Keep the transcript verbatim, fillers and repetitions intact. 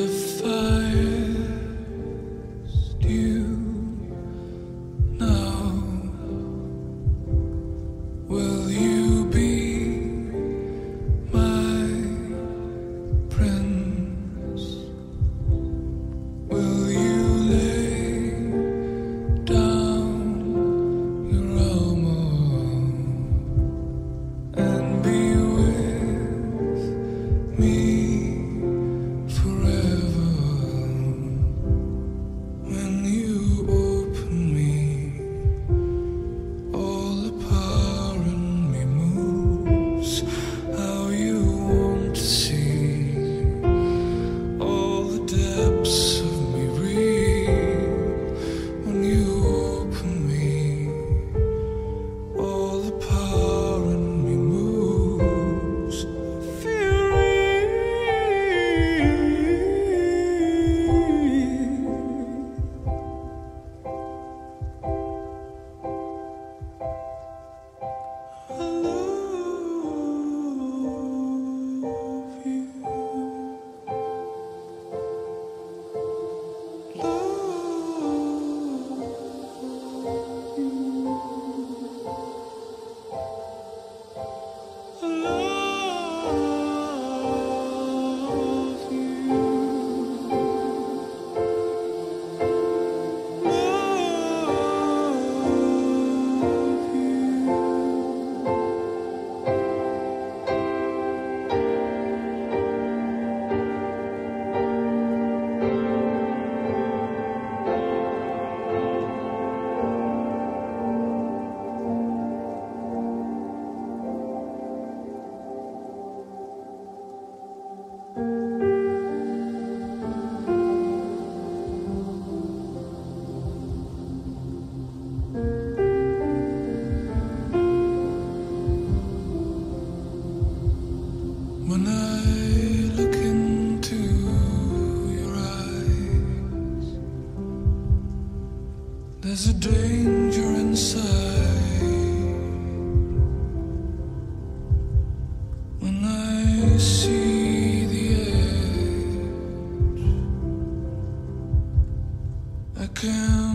sacrificed you. Now, will you be my prince? Will you lay down your armour and be with me forever? When you open me, all the power in me moves. How you want to see all the depths of me real. When you open me, all the power in me moves. Feel real. I love you. I love you. When I look into your eyes, there's a danger inside. When I see the edge, I can't